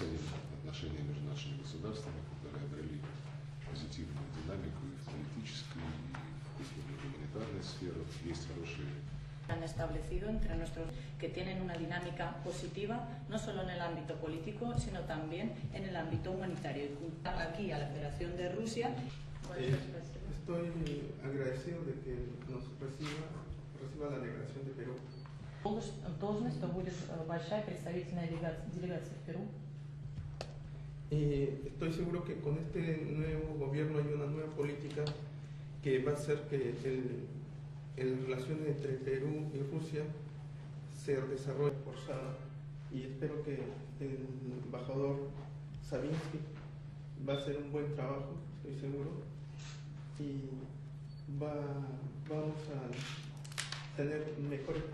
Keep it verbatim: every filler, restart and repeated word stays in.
ценим отношения между нашими государствами, которые обрели позитивную динамику и в политической, и в гуманитарной сферах. Есть хорошие han establecido entre nuestros que tienen una dinámica positiva no solo en el ámbito político sino también en el ámbito humanitario. Aquí a la Federación de Rusia. Eh, estoy agradecido de que nos reciba, reciba la delegación de Perú. Должность, то будет большая представительная делегация в Перу. Y estoy seguro que con este nuevo gobierno hay una nueva política que va a hacer que el, el relaciones entre Perú y Rusia se desarrolle forzada, y espero que el embajador Savinsky va a hacer un buen trabajo, estoy seguro, y va, vamos a tener mejores